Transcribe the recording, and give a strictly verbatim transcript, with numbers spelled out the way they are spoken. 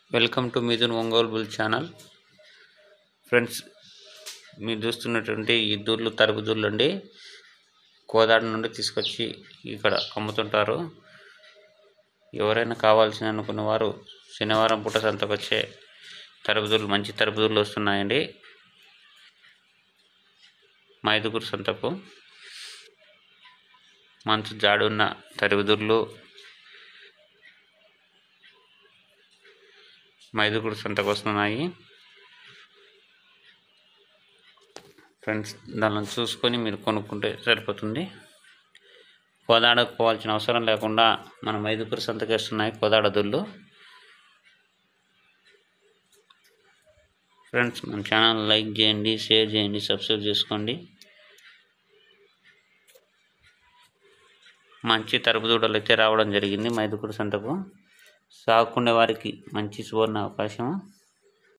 Welcome to Mithun Ongole bull channel. Friends, మీరు చూస్తున్నటువంటి ఈ దూర్లు తరుపు దూర్లు అండి. కోదాడ నుండి తీసుకొచ్చి ఇక్కడ అమ్ముతుంటారు. ఎవరైనా కావాల్సిన అనుకున్న వారు శనివారం పూట సంతకు వచ్చే తరుపుదూర్లు, మంచి తరుపుదూర్లు వస్తున్నాయండి. మైదుగురు సంతకు మంచి జాడున్న తరుపుదూర్లు మైదుగురు సంతకు వస్తున్నాయి. ఫ్రెండ్స్, దానిని చూసుకొని మీరు కొనుక్కుంటే సరిపోతుంది. కోదాడకు పోవాల్సిన అవసరం లేకుండా మన మైదుగురు సంతకు వస్తున్నాయి కోదాడ దూళ్ళు. ఫ్రెండ్స్, మన ఛానల్ లైక్ చేయండి, షేర్ చేయండి, సబ్స్క్రైబ్ చేసుకోండి. మంచి తరుపుదూడలు అయితే రావడం జరిగింది మైదుగురు సంతకు. సాగుకునే వారికి మంచి సువర్ణ అవకాశం.